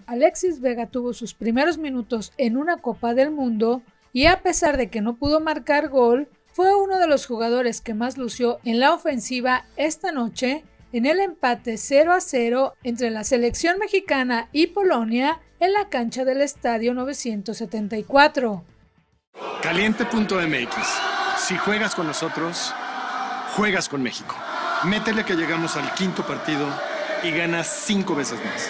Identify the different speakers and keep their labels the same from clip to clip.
Speaker 1: Alexis Vega tuvo sus primeros minutos en una Copa del Mundo y a pesar de que no pudo marcar gol, fue uno de los jugadores que más lució en la ofensiva esta noche en el empate 0-0 entre la selección mexicana y Polonia en la cancha del Estadio 974.
Speaker 2: Caliente.mx. Si juegas con nosotros, juegas con México. Métele que llegamos al quinto partido y ganas 5 veces más.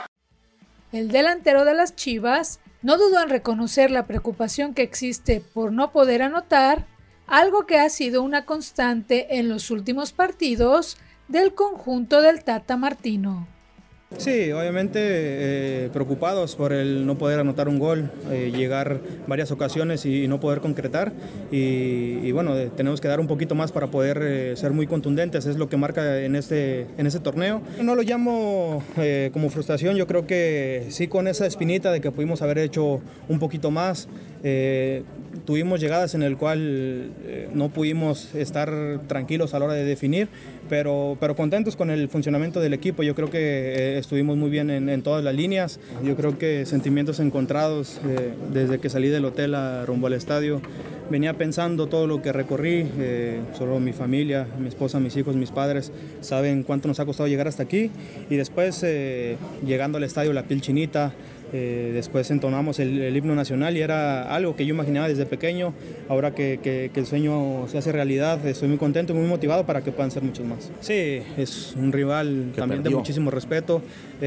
Speaker 1: El delantero de las Chivas no dudó en reconocer la preocupación que existe por no poder anotar, algo que ha sido una constante en los últimos partidos del conjunto del Tata Martino.
Speaker 3: Sí, obviamente preocupados por el no poder anotar un gol, llegar varias ocasiones y no poder concretar y bueno, tenemos que dar un poquito más para poder ser muy contundentes, es lo que marca en ese torneo. No lo llamo como frustración, yo creo que sí con esa espinita de que pudimos haber hecho un poquito más. Tuvimos llegadas en el cual no pudimos estar tranquilos a la hora de definir, pero contentos con el funcionamiento del equipo. Yo creo que estuvimos muy bien en todas las líneas. Yo creo que sentimientos encontrados desde que salí del hotel rumbo al estadio. Venía pensando todo lo que recorrí, solo mi familia, mi esposa, mis hijos, mis padres saben cuánto nos ha costado llegar hasta aquí y después llegando al estadio la piel chinita. Después entonamos el himno nacional y era algo que yo imaginaba desde pequeño. Ahora que el sueño se hace realidad, estoy muy contento y muy motivado para que puedan ser muchos más. Sí, es un rival también de muchísimo respeto.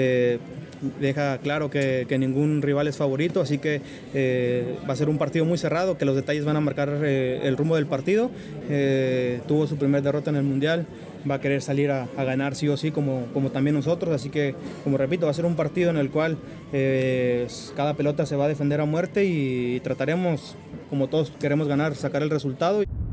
Speaker 3: Deja claro que ningún rival es favorito, así que va a ser un partido muy cerrado, que los detalles van a marcar el rumbo del partido. Tuvo su primer derrota en el Mundial, va a querer salir a ganar sí o sí, como también nosotros, así que, como repito, va a ser un partido en el cual cada pelota se va a defender a muerte y trataremos, como todos queremos ganar, sacar el resultado.